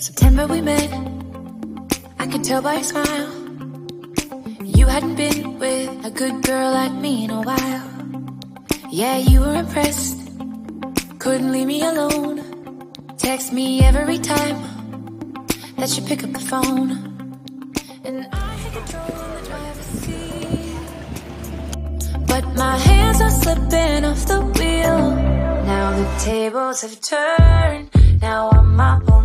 September we met, I could tell by your smile. You hadn't been with a good girl like me in a while. Yeah, you were impressed, couldn't leave me alone. Text me every time that you pick up the phone. And I had control of the driver's seat, but my hands are slipping off the wheel. Now the tables have turned, now I'm my own.